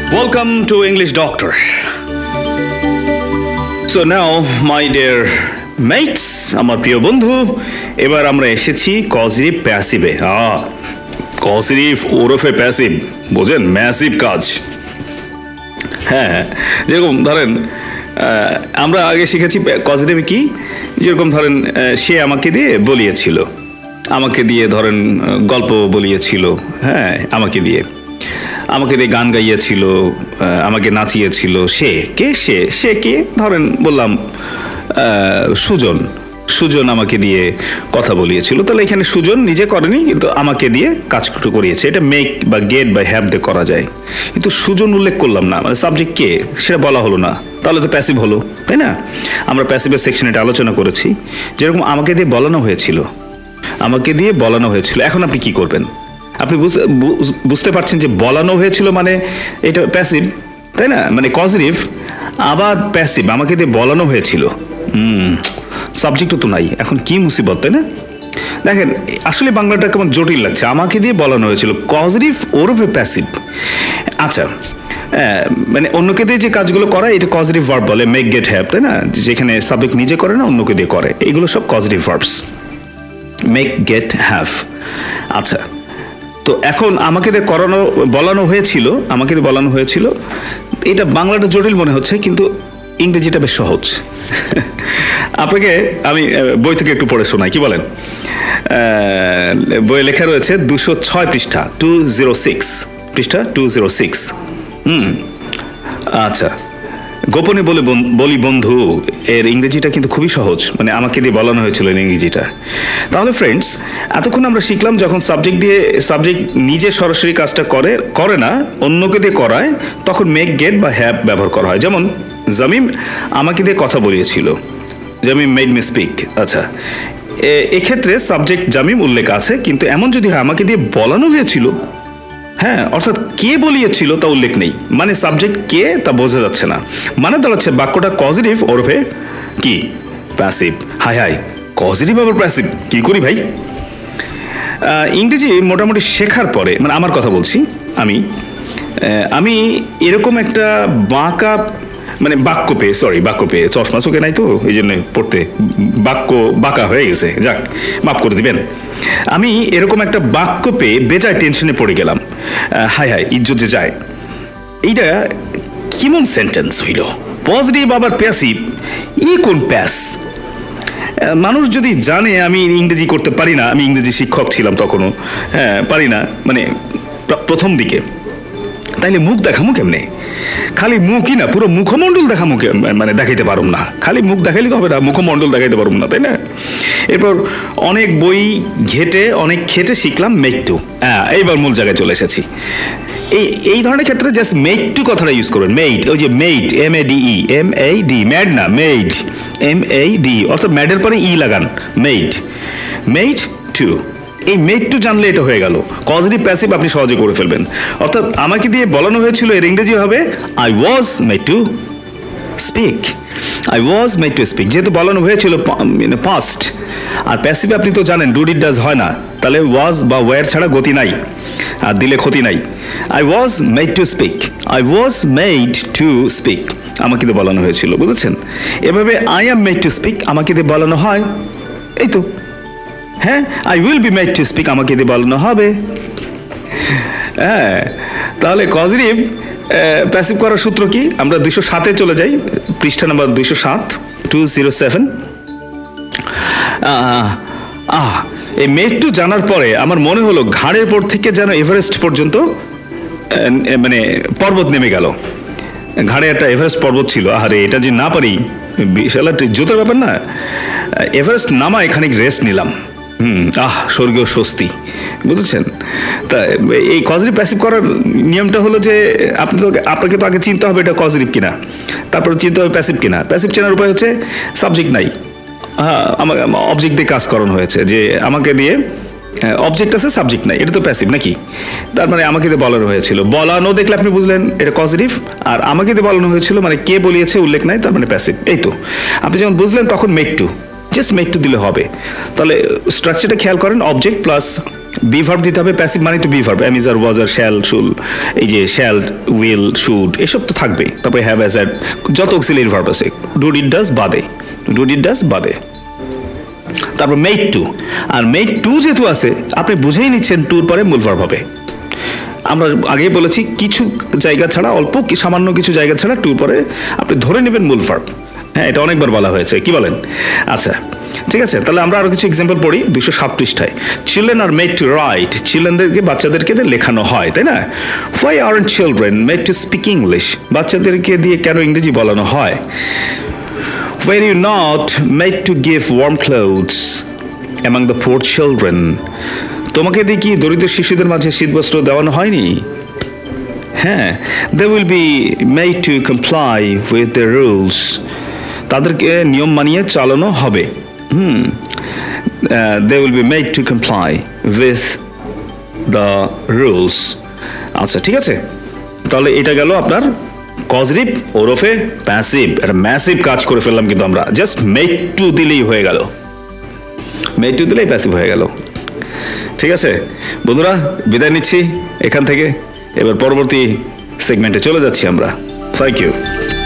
Welcome to English Doctor. So now, my dear mates, আমার প্রিয় বন্ধু, এবার আমরা এসেছি কজিটিভ প্যাসিভে। কজিটিভ ওরফে প্যাসিভ, বোঝেন, ম্যাসিভ কাজ। হ্যাঁ, যেরকম ধরেন আমরা আগে শিখেছি কজিটিভ কি, যেরকম ধরেন সে আমাকে দিয়ে বলিয়েছিল, আমাকে দিয়ে ধরেন গল্প বলিয়েছিল, হ্যাঁ আমাকে দিয়ে গান গাইয়েছিল, আমাকে নাচিয়েছিল। সে কে? সে কে? ধরেন বললাম সুজন আমাকে দিয়ে কথা বলিয়েছিল। তাহলে এখানে সুজন নিজে করেনি, কিন্তু আমাকে দিয়ে কাজ করিয়েছে। এটা মেক বা গেট বা হ্যাভ দিয়ে করা যায়, কিন্তু সুজন উল্লেখ করলাম না, মানে সাবজেক্ট কে সেটা বলা হলো না, তাহলে তো প্যাসিভ হলো, তাই না? আমরা প্যাসিভের সেকশনে এটা আলোচনা করেছি। যেরকম আমাকে দিয়ে বলানো হয়েছিল, এখন আপনি কি করবেন? আপনি বুঝতে পারছেন যে বলানো হয়েছিল মানে এটা প্যাসিভ, তাই না? মানে পজিটিভ আবার প্যাসিভ, আমাকে দিয়ে বলানো হয়েছিল, সাবজেক্টও তো নাই। এখন কি মুসিবত, তাই না? দেখেন আসলে বাংলাটা কেমন জটিল লাগছে। আমাকে দিয়ে বলানো হয়েছিল, পজিটিভ ওরফে প্যাসিভ। আচ্ছা, মানে অন্যকে দিয়ে যে কাজগুলো করা, এটা পজিটিভ ভার্ব বলে, মেক গেট হ্যাভ, তাই না? যেখানে সাবজেক্ট নিজে করে না, অন্যকে দিয়ে করে, এগুলো সব causative verbs, make get have. আচ্ছা, তো এখন আমাকে দিয়ে বলানো হয়েছিল, এটা বাংলাটা জটিল মনে হচ্ছে, কিন্তু ইংরেজিটা বেশ সহজ। আপনাকে আমি বই থেকে একটু পড়ে শোনাই, কি বলেন? বইয়ে লেখা রয়েছে 206 পৃষ্ঠা, 206। আচ্ছা, গোপনে বলি বন্ধু, এর ইংরেজিটা কিন্তু খুবই সহজ, মানে আমাকে দিয়ে বলানো হয়েছিল এর ইংরেজিটা। তাহলে ফ্রেন্ডস, এতক্ষণ আমরা শিখলাম যখন সাবজেক্ট নিজে সরাসরি কাজটা করে না, অন্যকে দিয়ে করায়, তখন মেক গেট বা হ্যাভ ব্যবহার করা হয়। যেমন জামিম আমাকে দিয়ে কথা বলিয়েছিল, জামিম মেড মি স্পিক। আচ্ছা, এক্ষেত্রে সাবজেক্ট জামিম উল্লেখ আছে, কিন্তু এমন যদি হয় আমাকে দিয়ে বলানো হয়েছিল, হ্যাঁ, অর্থাৎ কে বলিয়েছিল তা উল্লেখ নেই, মানে সাবজেক্ট কে তা বোঝা যাচ্ছে না, মানে দাঁড়াচ্ছে বাক্যটা পজিটিভ ওরফে কি প্যাসিভ। হাই পজিটিভ আবার প্যাসিভ, কি করি ভাই? ইংরেজি মোটামুটি শেখার পরে, মানে আমার কথা বলছি, আমি এরকম একটা বাক্য পেয়ে, চশমা চোখে নাই তো এই জন্য পড়তে বাঁকা হয়ে গেছে, যাক মাফ করে দিবেন। আমি এরকম একটা বাক্য পেয়ে বেজায় টেনশনে পড়ে গেলাম। হাই ইজ্জত যে যায়, এইটা কেমন সেন্টেন্স হইল? পজিটিভ আবার প্যাসিভ, কোন প্যাস? মানুষ যদি জানে আমি ইংরেজি করতে পারি না, আমি ইংরেজি শিক্ষক ছিলাম তখনও, হ্যাঁ পারি না, মানে প্রথম দিকে, তাইলে মুখ দেখামু কেমনে? খালি মুখই না, পুরো মুখমণ্ডল দেখামু, মানে দেখাইতে পারুম না। খালি মুখ দেখাইলে তো হবে না, মুখমণ্ডল দেখাইতে পারুম না, তাই না? এরপর অনেক বই অনেক খেটে শিখলাম মেক টু। এইবার মূল জায়গায় চলে এসেছি। এই ধরনের ক্ষেত্রে জাস্ট মেক টু কথাটা ইউজ করবেন। মেড, ওই যে মেড, MADE, ম্যাড না, মেড, MAD, অর্থাৎ ম্যাডের পরে লাগান, মেড টু। এই মেড টু জানলে এটা হয়ে গেল পজিটিভ প্যাসিভ, আপনি সহজে করে ফেলবেন। অর্থাৎ আমাকে দিয়ে বলানো হয়েছিল, এর ইংরেজি হবে I was made to speak. যেহেতু বলানো হয়েছিল পাস্ট, আর প্যাসিভ আপনি তো জানেন ডু ডিড ডাজ হয় না, তাহলে ওয়াজ বা ওয়্যার ছাড়া গতি নাই, আর দিলে ক্ষতি নাই। I was made to speak, আমাকে দিয়ে বলানো হয়েছিল, বুঝেছেন? এভাবে I am made to speak আমাকে দিয়ে বলানো হয়, এই তো। হ্যাঁ, I will be made to speak আমাকে দিয়ে বলানো হবে। হ্যাঁ, তাহলে পজিটিভ প্যাসিভ করার সূত্র কি? আমরা 207-এ চলে যাই, পৃষ্ঠা নাম্বার 207। এই মেড টু জানার পরে আমার মনে হলো ঘাড়ের পর থেকে যেন এভারেস্ট পর্যন্ত মানে পর্বত নেমে গেল। ঘাড়ে একটা এভারেস্ট পর্বত ছিল, আরে এটা যে না পারি, বিশাল একটা জোতার ব্যাপার না। এভারেস্ট নামায় খানিক রেস্ট নিলাম, স্বর্গীয় স্বস্তি, বুঝেছেন? তা এই পজিটিভ প্যাসিভ করার নিয়মটা হলো যে আপনাকে তো আগে চিনতে হবে এটা পজিটিভ কিনা, তারপর চিনতে হবে প্যাসিভ কিনা। প্যাসিভ চেনার উপায় হচ্ছে সাবজেক্ট নাই, আমার অবজেক্ট দিয়ে কাজ করানো হয়েছে, যে আমাকে দিয়ে অবজেক্ট আছে, সাবজেক্ট নাই, এটা তো প্যাসিভ নাকি? তার মানে আমাকে দিয়ে বলানো হয়েছিল, বলানো দেখলে আপনি বুঝলেন এটা পজিটিভ, আর আমাকে দিয়ে বলানো হয়েছিল মানে কে বলিয়েছে উল্লেখ নাই, তার মানে প্যাসিভ। এই তো আপনি যখন বুঝলেন তখন make to, just make to দিলে হবে। তাহলে স্ট্রাকচারটা খেয়াল করেন, অবজেক্ট প্লাস বি ভার্ব দিতে হবে, প্যাসিভ মানে তো বি ভার্ব, এম ইজ আর ওয়াজ আর শ্যাল শুল, এই যে শ্যাল উইল শুড এসব তো থাকবে, তারপরে হ্যাভ হ্যাজ হ্যাড যত অক্সিলারি ভার্ব আছে ডু ডিড ডাজ বাদে, ডু ডিড ডাজ বাদে। তারপর মেড টু, আর মেড টু যেহেতু আছে আপনি বুঝেই নিচ্ছেন টুর পরে মূল ভার্ব হবে। আমরা আগেই বলেছি কিছু জায়গা ছাড়া, অল্প সামান্য কিছু জায়গা ছাড়া টুর পরে আপনি ধরে নেবেন মূল ভার্ব। হ্যাঁ, এটা অনেকবার বলা হয়েছে, কি বলেন? আচ্ছা ঠিক আছে, তাহলে আমরা আরো কিছু এক্সাম্পল পড়ি 207 পৃষ্ঠায়। Children are made to write, চিলড্রেনদেরকে বাচ্চাদেরকে লেখানো হয়, তাই না? Why aren't children made to speak English, বাচ্চাদেরকে দিয়ে কেন ইংরেজি বলানো হয়? Were you not made to give warm clothes among the poor children? তোমাকে দিয়ে কি দরিদ্র শিশুদের মাঝে শীতবস্ত্র দেওয়ানো হয়নি? হ্যাঁ, they will be made to comply with the rules. তাদেরকে নিয়ম মানিয়ে চালানো হবে। They will be made to comply with the rules. আচ্ছা ঠিক আছে, তাহলে এটা গেল আপনার কজরিভ ওরফে প্যাসিভ। একটা ম্যাসিভ কাজ করে ফেললাম কিন্তু আমরা, জাস্ট মেড টু দিলেই হয়ে গেল, মেড টু দিলেই প্যাসিভ হয়ে গেল। ঠিক আছে বন্ধুরা, বিদায় নিচ্ছি এখান থেকে, এবার পরবর্তী সেগমেন্টে চলে যাচ্ছি আমরা। Thank you.